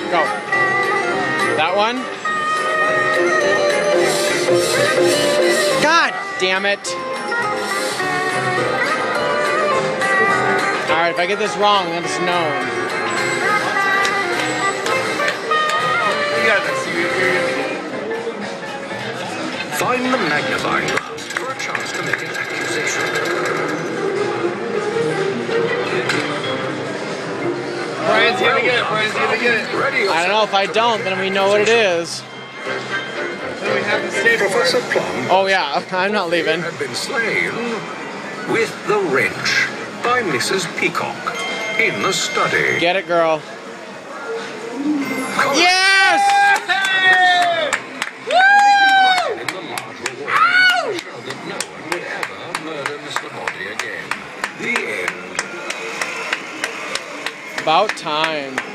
Go. That one. God damn it. Alright, if I get this wrong, then it's known. Find the magnifying glass for a chance to make an accusation. Brian's gonna get it. Brian's gonna get it. Ready I don't know, if I don't, then we know what it is. Then we have to stay for Professor it. Plum Oh yeah, I'm not leaving. had been slain with the wrench by Mrs. Peacock in the study. Get it, girl. Yes! In the large reward to show that no one would ever murder Mr. Body again. The end. About time.